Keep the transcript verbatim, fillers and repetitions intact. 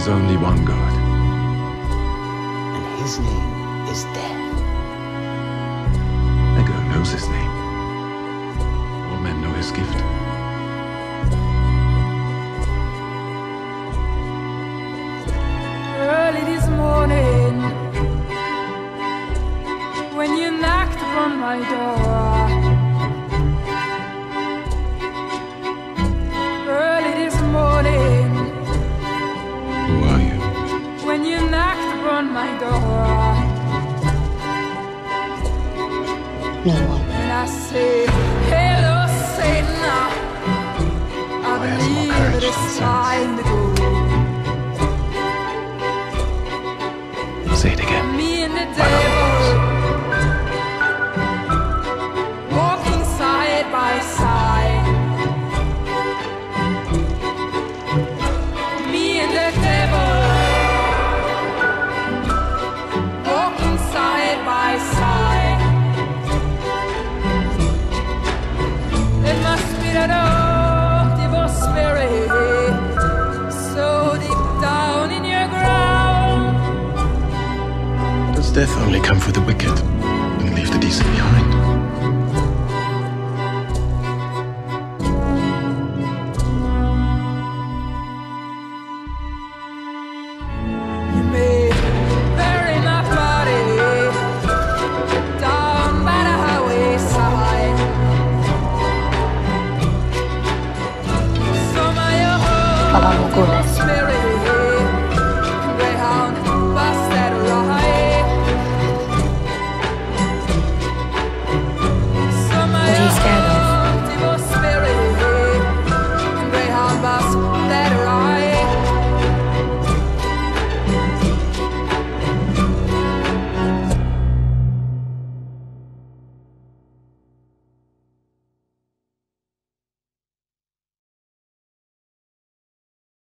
is only one God. And his name is Death. Egger knows his name. All men know his gift. Early this morning, when you knocked upon my door, early this morning, Who are you? when you knocked upon my door, No one. and I said, hello Satan, I Why has more believe courage it is than sense? time to go. Say it again. Me and the devil walking side by side. Me and the devil walking side by side. It must be that old evil spirit so deep down in your ground. Does death only come for the wicked and leave the decent behind?